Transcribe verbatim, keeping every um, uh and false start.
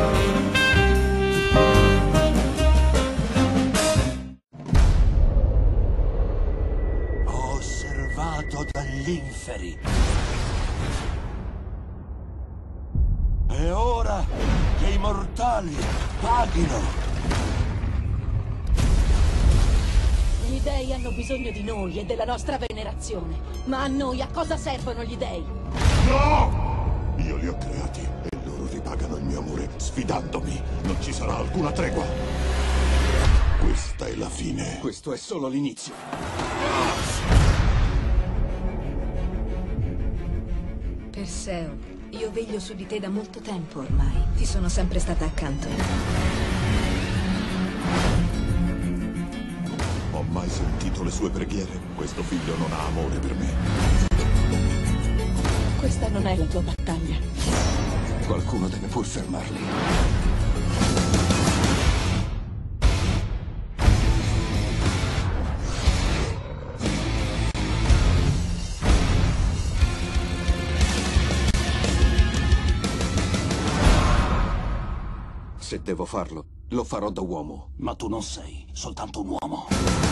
Ho osservato dall'Inferi. È ora che i mortali paghino. Gli dei hanno bisogno di noi e della nostra venerazione. Ma a noi a cosa servono gli dei? No! Io li ho creati e loro ripagano il mio amore sfidandomi. Non ci sarà alcuna tregua. Questa è la fine. Questo è solo l'inizio. Perseo, io veglio su di te da molto tempo ormai. Ti sono sempre stata accanto. Ho mai sentito le sue preghiere? Questo figlio non ha amore per me. Questa non è la tua battaglia. Qualcuno deve pur fermarli. Se devo farlo, lo farò da uomo. Ma tu non sei soltanto un uomo.